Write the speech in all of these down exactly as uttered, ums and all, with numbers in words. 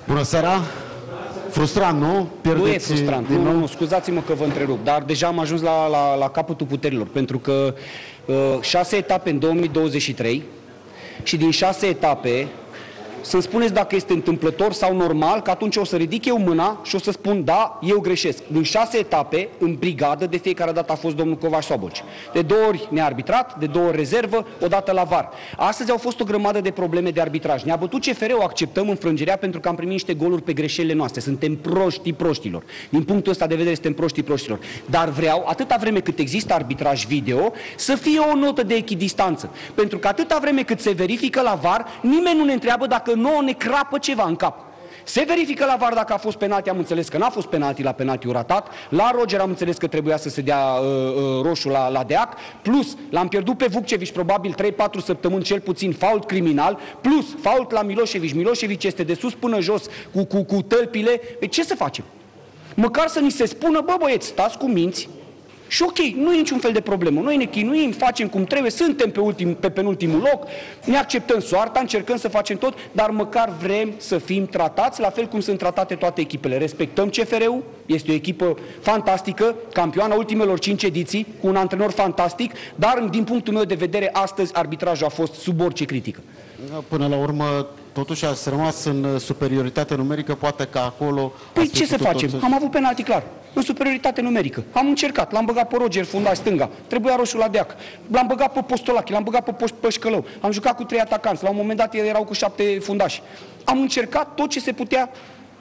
Bună seara! Frustrant, nu? Pierdeți nu e frustrant, nu, nu, nu, scuzați-mă că vă întrerup, dar deja am ajuns la, la, la capătul puterilor, pentru că uh, șase etape în două mii douăzeci și trei și din șase etape, să-mi spuneți dacă este întâmplător sau normal, că atunci o să ridic eu mâna și o să spun, da, eu greșesc. Din șase etape, în brigadă, de fiecare dată a fost domnul Covaș Soboci. De două ori ne-a arbitrat, de două ori rezervă, odată la V A R. Astăzi au fost o grămadă de probleme de arbitraj. Ne-a bătut C F R-ul, acceptăm înfrângerea pentru că am primit niște goluri pe greșelile noastre. Suntem proștii proștilor. Din punctul ăsta de vedere, suntem proștii proștilor. Dar vreau, atâta vreme cât există arbitraj video, să fie o notă de echidistanță. Pentru că atâta vreme cât se verifică la V A R, nimeni nu ne întreabă dacă nouă ne crapă ceva în cap. Se verifică la V A R dacă a fost penalti, am înțeles că n-a fost penalti la penaltiul ratat. La Roger am înțeles că trebuia să se dea uh, uh, roșu la, la Deac. Plus, l-am pierdut pe Vukcevici probabil trei patru săptămâni cel puțin, fault criminal. Plus, fault la Milošević. Milošević este de sus până jos cu, cu, cu tălpile. Deci ce să facem? Măcar să ni se spună, bă băieți, stați cu minți. Și ok, nu e niciun fel de problemă. Noi ne chinuim, facem cum trebuie, suntem pe, ultim, pe penultimul loc, ne acceptăm soarta, încercăm să facem tot, dar măcar vrem să fim tratați la fel cum sunt tratate toate echipele. Respectăm C F R-ul, este o echipă fantastică, campioana ultimelor cinci ediții, cu un antrenor fantastic, dar din punctul meu de vedere, astăzi arbitrajul a fost sub orice critică. Până la urmă, totuși ați rămas în superioritate numerică, poate că acolo... Păi ce să facem? Am avut penalti clar. În superioritate numerică. Am încercat, l-am băgat pe Roger, fundaș stânga, trebuia roșu la Deac, l-am băgat pe Postolache, l-am băgat pe Pășcălău, am jucat cu trei atacanți, la un moment dat erau cu șapte fundași. Am încercat tot ce se putea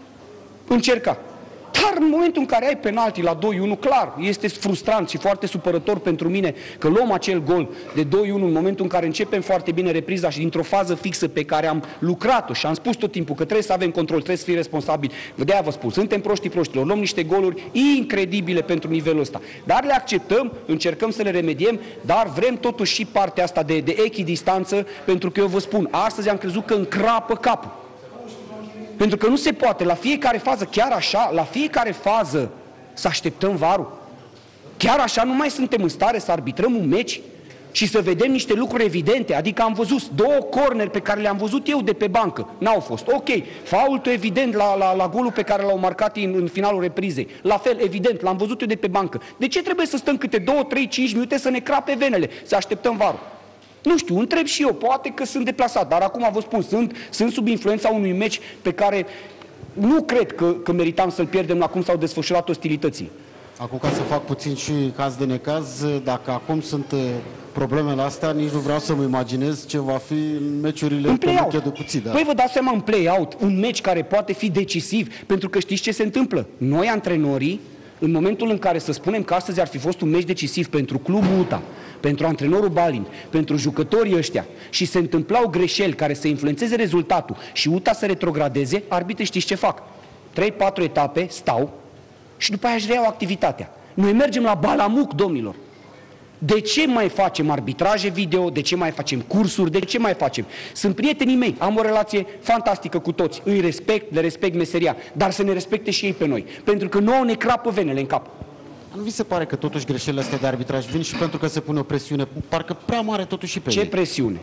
încerca. Dar în momentul în care ai penalti la doi unu, clar, este frustrant și foarte supărător pentru mine că luăm acel gol de doi unu în momentul în care începem foarte bine repriza și dintr-o fază fixă pe care am lucrat-o și am spus tot timpul că trebuie să avem control, trebuie să fim responsabili. De-aia vă spun, suntem proștii proștilor, luăm niște goluri incredibile pentru nivelul ăsta. Dar le acceptăm, încercăm să le remediem, dar vrem totuși și partea asta de, de echidistanță, pentru că eu vă spun, astăzi am crezut că încrapă capul. Pentru că nu se poate, la fiecare fază, chiar așa, la fiecare fază să așteptăm V A R-ul. Chiar așa nu mai suntem în stare să arbitrăm un meci și să vedem niște lucruri evidente. Adică am văzut două corneri pe care le-am văzut eu de pe bancă. N-au fost. Ok, faultul evident la, la, la golul pe care l-au marcat în, în finalul reprizei. La fel, evident, l-am văzut eu de pe bancă. De ce trebuie să stăm câte două, trei, cinci minute să ne crape venele, să așteptăm V A R-ul? Nu știu, întreb și eu, poate că sunt deplasat, dar acum vă spun, sunt, sunt sub influența unui meci pe care nu cred că, că meritam să-l pierdem la cum s-au desfășurat ostilității. Acum, ca să fac puțin și caz de necaz, dacă acum sunt problemele astea, nici nu vreau să-mi imaginez ce va fi în meciurile pe Luche de Cuții. Da? Păi vă dați seama, în play-out, un meci care poate fi decisiv, pentru că știți ce se întâmplă? Noi, antrenorii, în momentul în care să spunem că astăzi ar fi fost un meci decisiv pentru clubul U T A, pentru antrenorul Balint, pentru jucătorii ăștia și se întâmplau greșeli care să influențeze rezultatul și U T A să retrogradeze, arbitrii știți ce fac? trei patru etape stau și după aia își reiau activitatea. Noi mergem la balamuc, domnilor. De ce mai facem arbitraje video? De ce mai facem cursuri? De ce mai facem? Sunt prietenii mei, am o relație fantastică cu toți, îi respect, le respect meseria, dar să ne respecte și ei pe noi, pentru că nouă ne crapă venele în cap. Nu vi se pare că totuși greșelile astea de arbitraj vin și pentru că se pune o presiune, parcă prea mare totuși și pe Ce ei? presiune?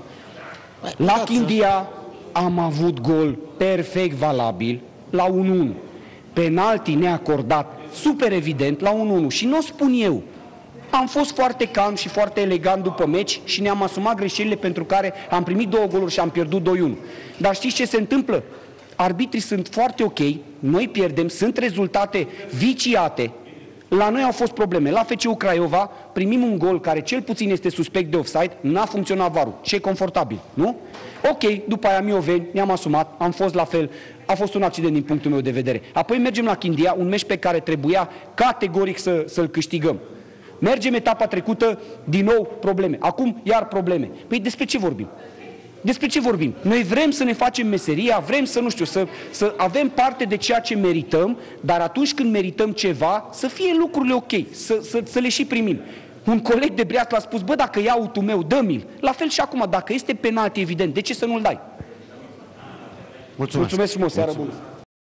La Chindia am avut gol perfect valabil la unu unu. Penalti neacordat, super evident, la unu unu. Și nu o spun eu. Am fost foarte calm și foarte elegant după meci și ne-am asumat greșelile pentru care am primit două goluri și am pierdut doi unu. Dar știți ce se întâmplă? Arbitrii sunt foarte ok, noi pierdem, sunt rezultate viciate. La noi au fost probleme. La F C U Craiova primim un gol care cel puțin este suspect de offside, n-a funcționat V A R-ul. Și e confortabil, nu? Ok, după aia Mioveni, ne-am asumat, am fost la fel, a fost un accident din punctul meu de vedere. Apoi mergem la Chindia, un meci pe care trebuia categoric să, să-l câștigăm. Mergem etapa trecută, din nou probleme. Acum iar probleme. Păi despre ce vorbim? Despre ce vorbim? Noi vrem să ne facem meseria, vrem să, nu știu, să, să avem parte de ceea ce merităm, dar atunci când merităm ceva, să fie lucrurile ok, să, să, să le și primim. Un coleg de Briat l-a spus, bă, dacă ia autul meu, dă-mi-l. La fel și acum, dacă este penalti evident, de ce să nu-l dai? Mulțumesc. Mulțumesc frumos, seară bună.